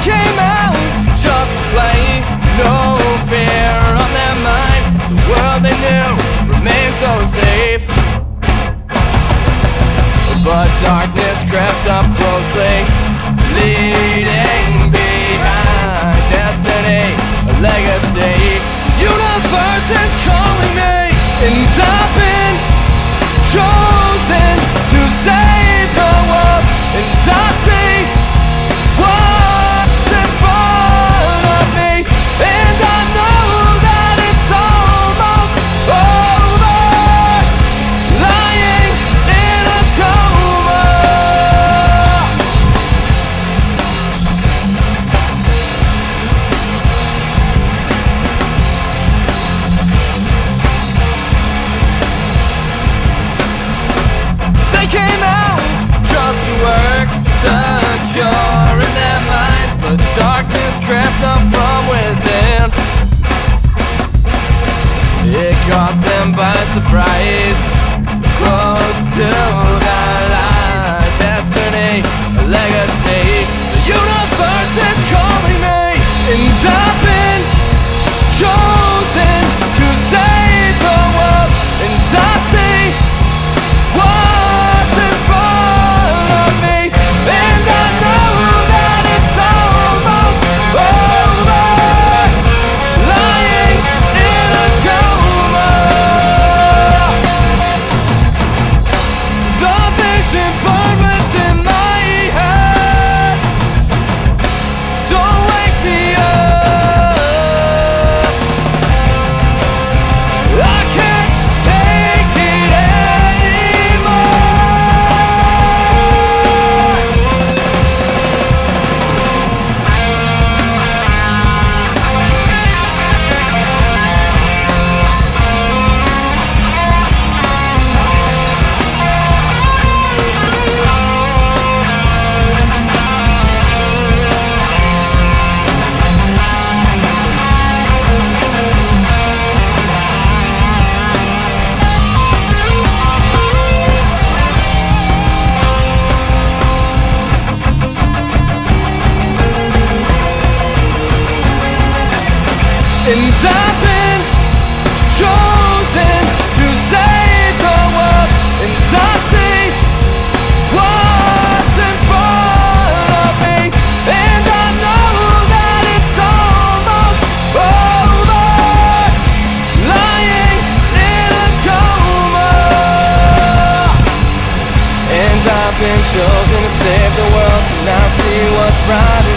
came out just to play, no fear on their mind. The world they knew remained so safe, but darkness crept up closely, leading behind destiny, a legacy. Universe is calling me, and I've been chosen to save the world. And I see what's in front of me, and I know that it's almost over, lying in a coma. They came out just to work, secure in their minds, but darkness crept up from within. It caught them by surprise, close to the light, destiny, a legacy. The universe is calling me, and I've been chosen to save the world. And I see what's in front of me, and I know that it's almost over, lying in a coma. The vision burned within my head. Don't wake me up, I can't take it anymore. And I've been chosen to save the world. And I see what's in front of me, and I know that it's almost over, lying in a coma. And I've been chosen to save the world, and I see what's bright